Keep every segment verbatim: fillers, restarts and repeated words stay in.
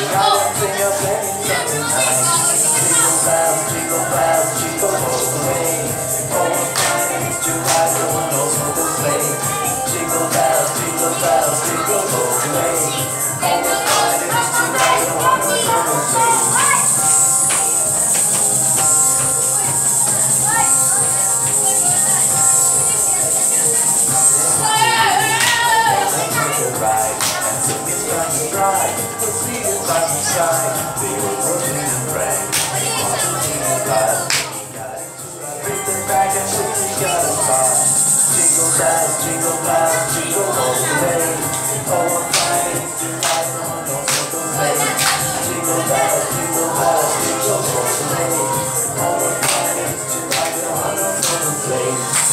ride and sing a sleigh song tonight. Jingle bells, jingle bells, jingle all the way. Oh, what fun it is to ride in a one-horse open sleigh. Jingle bells, jingle bells, jingle all the way. Oh, what fun it is to ride in a one-horse open sleigh. Ride and sing it from the ride, the sweet is by the side, the old working and brag. Jingle bells, bring them back and sing we got a spot. Jingle bells, jingle bells, jingle all the way. Oh, what fun it is to ride in a one-horse open sleigh. Jingle bells, jingle bells, jingle all the way. Oh, what fun it is to ride in a one-horse open sleigh.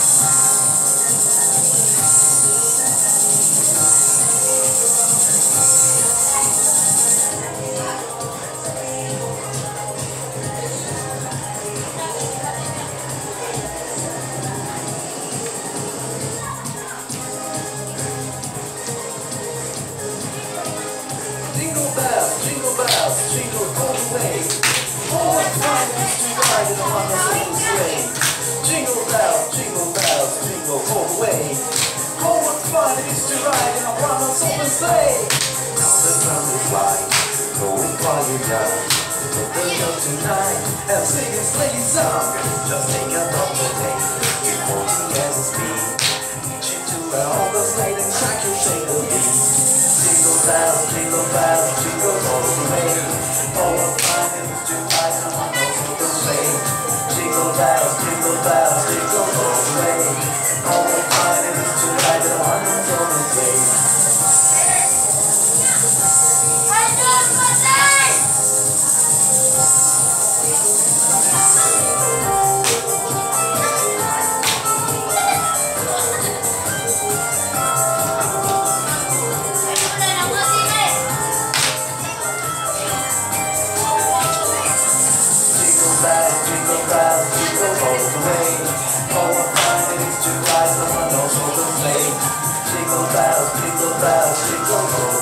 Jingle bells, jingle bells, jingle all the way. Oh, what fun it is to ride in a one-horse open sleigh. Jingle bells, jingle bells, jingle all the way. Oh, what fun it is to ride in a one-horse open sleigh. Now the drum is light, going while you're young. Put the note tonight and sing a sleigh song. Just take a double take, you're forty as a speed. Reach into an open sleigh and crack your shake the beat. Jingle bells, jingle bells, jingle all the way. Oh, what fun it is to ride in a one-horse open sleigh. Jingle bells, jingle bells, jingle all the way. Oh, what fun it is to ride in a one-horse open sleigh. Jingle bells, jingle all the way. Oh, what fun it is to ride in a one-horse open sleigh. Jingle bells, jingle bells, jingle all the way.